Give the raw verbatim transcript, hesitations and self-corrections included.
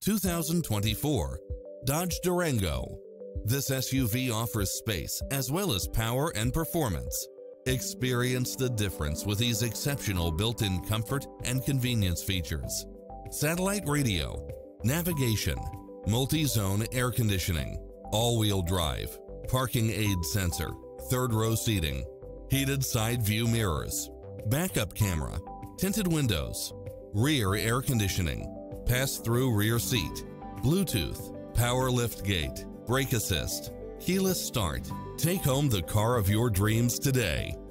two thousand twenty-four Dodge Durango. This S U V offers space as well as power and performance. Experience the difference with these exceptional built-in comfort and convenience features. Satellite radio, navigation, multi-zone air conditioning, all-wheel drive, parking aid sensor, third-row seating, heated side view mirrors, backup camera, tinted windows, rear air conditioning, pass-through rear seat, Bluetooth, power liftgate, brake assist, keyless start. Take home the car of your dreams today.